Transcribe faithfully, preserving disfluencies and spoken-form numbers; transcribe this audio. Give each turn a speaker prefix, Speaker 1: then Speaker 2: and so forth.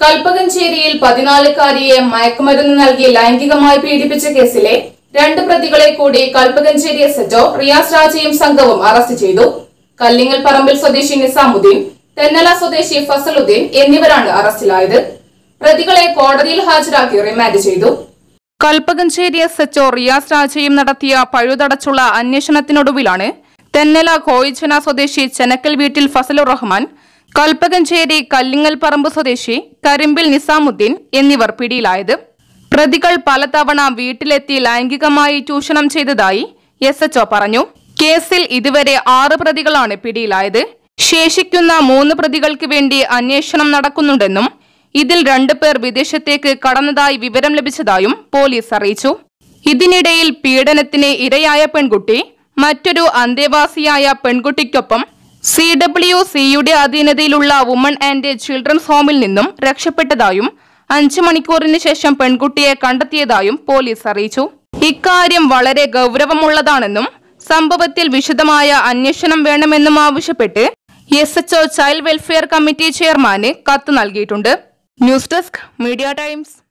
Speaker 1: കൽപ്പകഞ്ചേരിയിൽ പതിനാലുകാരിയെ മയക്കുമരുന്ന് നൽകി ലൈംഗികമായി പീഡിപ്പിച്ച കേസിലെ രണ്ട് പ്രതികളെ കൂടി Kalpakancheri S H O Riyas രാജയും സംഘവും അറസ്റ്റ് ചെയ്തു. കല്ലിങ്ങൽ പറമ്പിൽ സ്വദേശി നിസാമുദ്ദീൻ, തെന്നല സ്വദേശി ഫസലുദ്ദീൻ എന്നിവരാണ് അറസ്റ്റിലായത്. പ്രതികളെ കോടതിയിൽ ഹാജരാക്കി റിമാൻഡ് ചെയ്തു. Kalpakancheri S H O Riyas രാജയും നടത്തിയ പഴുതടച്ചുള്ള അന്വേഷണത്തിനൊടുവിലാണ് തെന്നല കോയിച്ചന സ്വദേശി ചെനക്കൽ വീട്ടിൽ ഫസലുർ റഹ്മാൻ, കൽപ്പകഞ്ചേരി കല്ലിങ്ങൽ പറമ്പ് സ്വദേശി കരിമ്പിൽ നിസാമുദ്ദീൻ എന്നിവർ പിടിയിലായത്. പ്രതികൾ പലതവണ വീട്ടിലെത്തി ലൈംഗികമായി ചൂഷണം ചെയ്തതായി എസ് എച്ച് ഒ പറഞ്ഞു. കേസിൽ ഇതുവരെ ആറ് പ്രതികളാണ് പിടിയിലായത്. ശേഷിക്കുന്ന മൂന്ന് പ്രതികൾക്ക് വേണ്ടി അന്വേഷണം നടക്കുന്നുണ്ടെന്നും ഇതിൽ രണ്ടുപേർ വിദേശത്തേക്ക് കടന്നതായി വിവരം ലഭിച്ചതായും പോലീസ് അറിയിച്ചു. ഇതിനിടയിൽ പീഡനത്തിന് ഇരയായ പെൺകുട്ടി മറ്റൊരു അന്തേവാസിയായ പെൺകുട്ടിക്കൊപ്പം സി ഡബ്ല്യു സിയുടെ അധീനതയിലുള്ള വുമൺ ആൻഡ് ചിൽഡ്രൻസ് ഹോമിൽ നിന്നും രക്ഷപ്പെട്ടതായും അഞ്ചു മണിക്കൂറിന് ശേഷം പെൺകുട്ടിയെ കണ്ടെത്തിയതായും പോലീസ് അറിയിച്ചു. ഇക്കാര്യം വളരെ ഗൗരവമുള്ളതാണെന്നും സംഭവത്തിൽ വിശദമായ അന്വേഷണം വേണമെന്നും ആവശ്യപ്പെട്ട് S H O child welfare committee ചെയർമാന് കത്ത് നൽകിയിട്ടുണ്ട്. News desk Media times.